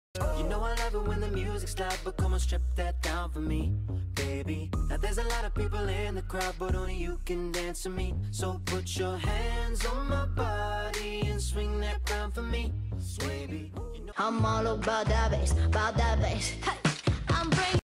You know I love it when the music's loud, but come on, strip that down for me, baby. Now there's a lot of people in the crowd, but only you can dance to me. So put your hands on my body and swing that crown for me, baby. You know I'm all about that bass, about that bass. Hey, I'm bringing